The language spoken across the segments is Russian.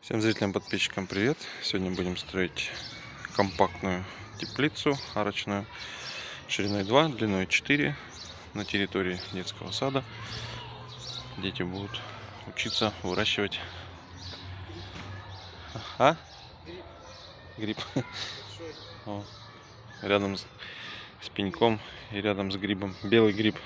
Всем зрителям, подписчикам привет! Сегодня будем строить компактную теплицу арочную шириной 2, длиной 4 на территории детского сада. Дети будут учиться выращивать гриб. О, рядом с пеньком и рядом с грибом. Белый гриб.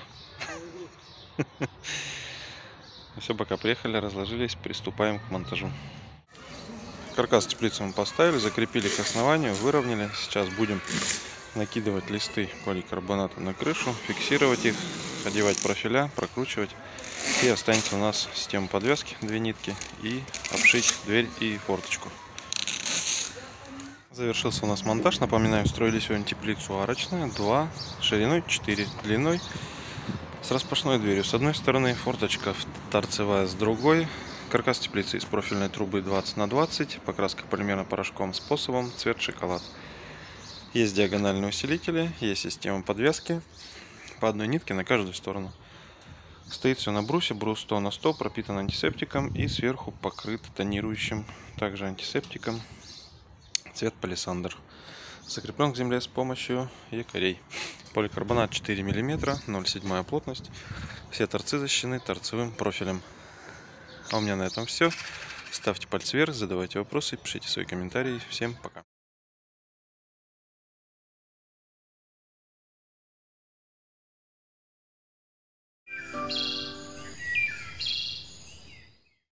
Все, пока приехали, разложились, приступаем к монтажу. Каркас теплицы мы поставили, закрепили к основанию, выровняли. Сейчас будем накидывать листы поликарбоната на крышу, фиксировать их, одевать профиля, прокручивать. И останется у нас система подвески, 2 нитки, и обшить дверь и форточку. Завершился у нас монтаж. Напоминаю, строили сегодня теплицу арочную, 2, шириной 4, длиной, с распашной дверью с одной стороны, форточка торцевая с другой. Каркас теплицы из профильной трубы 20 на 20, покраска полимерно-порошковым способом, цвет шоколад. Есть диагональные усилители, есть система подвески по одной нитке на каждую сторону. Стоит все на брусе, брус 100 на 100, пропитан антисептиком и сверху покрыт тонирующим, также антисептиком, цвет палисандр. Закреплен к земле с помощью якорей. Поликарбонат 4 мм, 0,7 плотность. Все торцы защищены торцевым профилем. А у меня на этом все. Ставьте пальцы вверх, задавайте вопросы, пишите свои комментарии. Всем пока.